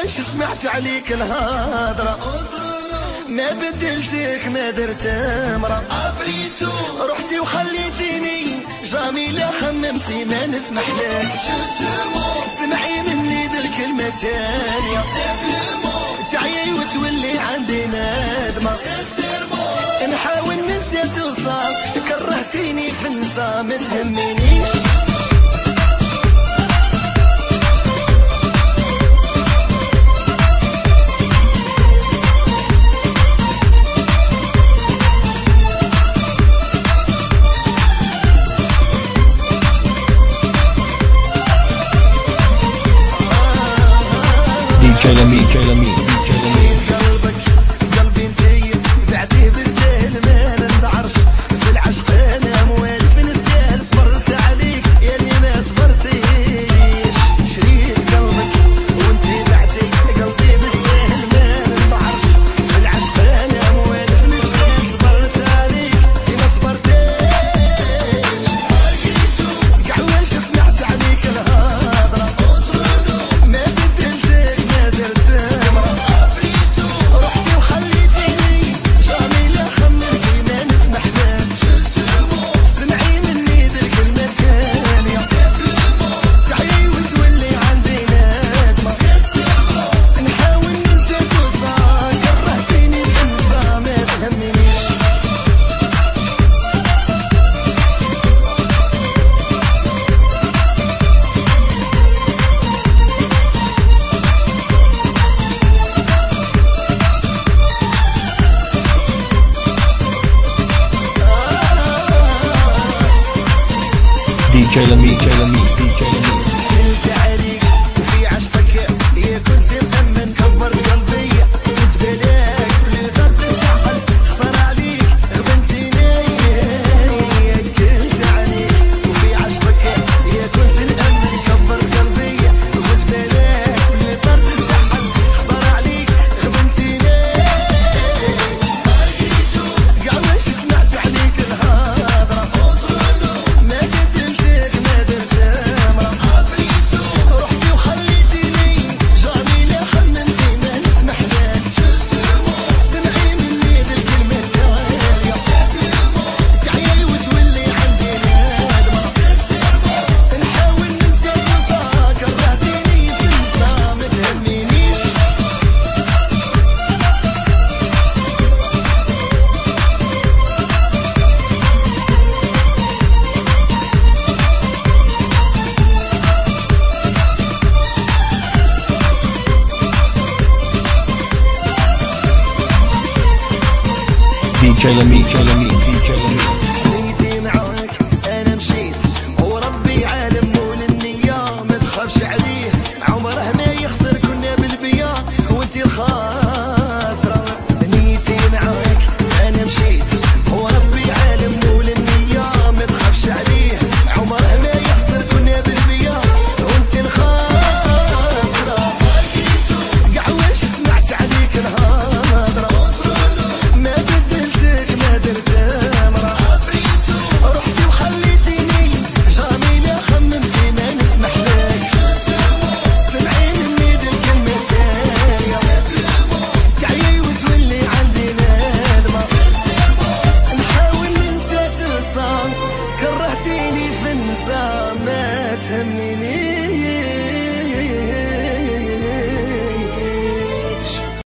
واش سمعت عليك الهضرة، ما بدلتك ما درت امرأة، رحتي وخليتيني جميلة خممتي ما نسمح لك، سمعي مني ذا الكلمة تانية تعيي وتولي عندي نادمة، نحاول ننسى توصل كرهتيني في النسا ما تهمنيش. DJ Lamine جيت قلبك قلبي انتي بعدي بالسهل ما ننعرش في العشق انا موالف نستاهل صبرت عليك يا اللي ما صبرتيش، شريت قلبك وانتي بعتي قلبي بالسهل ما ننعرش في العشق انا موالف نستاهل صبرت عليك انتي ما صبرتيش، كاع واش سمعت عليك الهضرة ما بدلتك ما درت امرأة، رحتي وخليتيني جميلة خممتي ما نسمح لك، سمعي مني ذا الكلمة تانية تعيي وتولي عندي نادمة، نحاول ننسى توصل كرهتيني في النسا ما تهمنيش. DJ Lamine سألت عليك وفي عشقك يا كنت مأمن كبرت قلبي كنت بلاك بلي غير تستعقل خسر عليك غبنتيني، تكلت عليك وفي عشقك يا كنت مأمن كبرت قلبي كنت بلاك بلي غير تستعقل خسر عليك غبنتيني، كاع واش سمعت عليك الهضرة ما بدلتك ما درت امرأة، رحتي وخليتيني جميلة خممتي ما نسمح لك، سمعي مني ذا الكلمة تانية تعيي وتولي عندي نادمة، نحاول ننسى توصل كرهتيني في النسا ما تهمنيش. DJ Lamine نيتي معاك انا مشيت وربي عالم مول النية ما تخافش عليه عمره ما يخسر كنا بالبيا وانتي الخاسرة، نيتي معاك انا مشيت وربي عالم مول النية ما تخافش عليه عمره ما يخسر كنا بالبيا وانتي الخاسرة، كاع واش سمعت عليك الهضرة ما بدلتك ما درت امرأة، رحتي وخليتيني جميلة خممتي ما نسمح لك، سمعي مني ذا الكلمة تانية تعيي وتولي عندي نادمة، نحاول ننسى توصل كرهتيني في النسا ما تهمنيش.